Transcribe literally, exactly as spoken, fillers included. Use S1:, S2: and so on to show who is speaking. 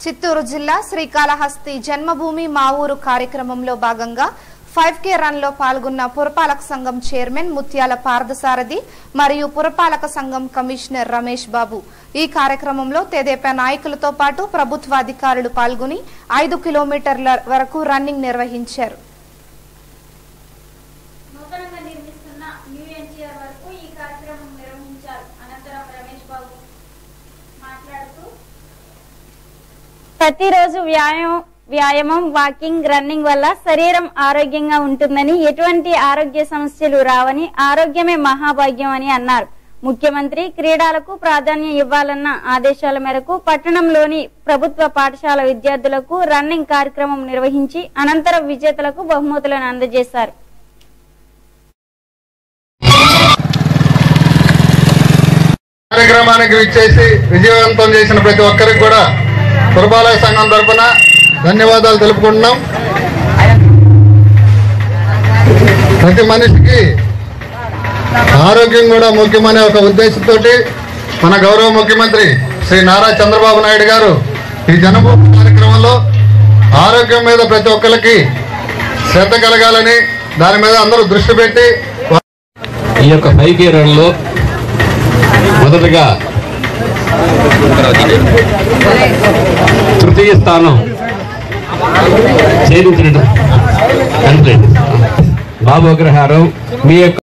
S1: చిత్తూరు జిల్లా శ్రీకాళహస్తి జన్మభూమి మా ఊరు కార్యక్రమంలో భాగంగా ఫైవ్ కే రన్ లో పాల్గొన్న పురపాలక సంఘం చైర్మన్ ముత్యాల పార్థసారథి మరియు పురపాలక సంఘం కమిషనర్ రమేష్ బాబు ఈ కార్యక్రమంలో తెదేపా నాయకులతో పాటు ప్రభుత్వ అధికారులు పాల్గొని ఐదు కిలోమీటర్ల వరకు రన్నింగ్ నిర్వహించారు.
S2: ప్రతిరోజు వ్యాయామం వ్యాయామం వాకింగ్ రన్నింగ్ వల్ల శరీరం ఆరోగ్యంగా ఉంటుందని, ఎటువంటి ఆరోగ్య సమస్యలు రావని, ఆరోగ్యమే మహాభాగ్యం అని అన్నారు. ముఖ్యమంత్రి క్రీడలకు ప్రాధాన్యం ఇవ్వాలన్న ఆదేశాల మేరకు పట్టణంలోని ప్రభుత్వ పాఠశాల విద్యార్థులకు రన్నింగ్ కార్యక్రమం నిర్వహించి అనంతరం విజేతలకు బహుమతులను అందజేశారు.
S3: కార్యక్రమానికి విచ్చేసి విజయవంతం చేసిన ప్రతి ఒక్కరికి కూడా పురపాలక సంఘం తరఫున ధన్యవాదాలు తెలుపుకుంటున్నాం. ప్రతి మనిషికి ఆరోగ్యం కూడా ముఖ్యమనే ఒక ఉద్దేశంతో మన గౌరవ ముఖ్యమంత్రి శ్రీ నారా చంద్రబాబు నాయుడు గారు ఈ జన్మభూమి కార్యక్రమంలో ఆరోగ్యం మీద ప్రతి ఒక్కరికి శ్రద్ధ కలగాలని దాని మీద అందరూ దృష్టి పెట్టి
S4: ఈ యొక్క ఫైవ్ కే రన్ లో మొదటగా తృతీయ స్థానం ఛేదించినట్టు బాబు అగ్రహారం మీ యొక్క